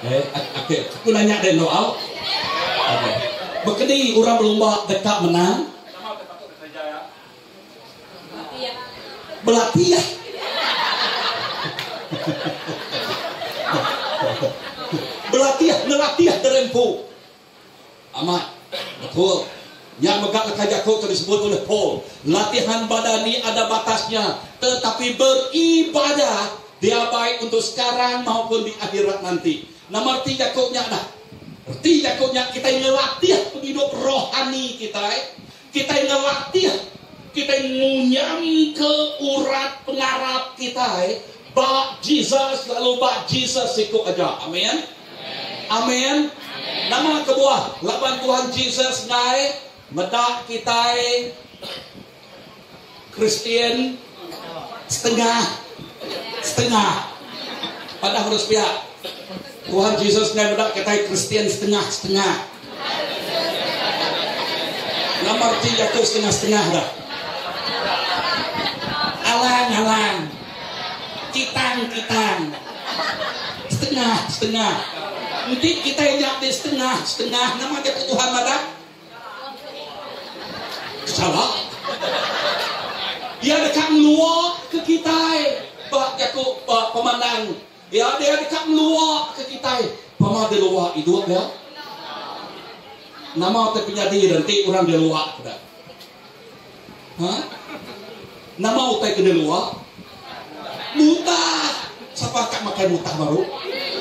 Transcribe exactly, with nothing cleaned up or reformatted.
Eh, oke, aku nanya deh no au. Oke. Bekeni orang berlomba dekat menang. Berlatih ya. Berlatih, ngelatih derempo. Amat, betul. Yang megak lekajako itu disebut oleh Paul. Latihan badani ada batasnya, tetapi beribadah dia baik untuk sekarang maupun di akhirat nanti. Nama arti jakoknya dah. Arti jakoknya kita ngelatih hidup rohani kita. Kita ngelatih, kita ngunyam ke urat pengarap kita. Bak Jesus lalu bak Jesus ikut aja. Amin. Amin. Nama kebuah laban Tuhan Jesus naik medak kita Kristen setengah setengah pada harus pihak Tuhan Yesus naik medak kita Kristen setengah setengah nama arti jatuh setengah setengah dah alang alang kitang kitang setengah setengah nanti kita yang di setengah setengah nama jatuh Tuhan medak salah. Dia dekat meluak ke kita, bak Yakub, bak pemanang. Ya, dia dekat meluak ke kita. Pama dia luak hidup ya. Nama kita punya diri nanti orang dia luak dah. Hah? Nama kita kena luak. Mutah. Siapa kat makan mutah baru?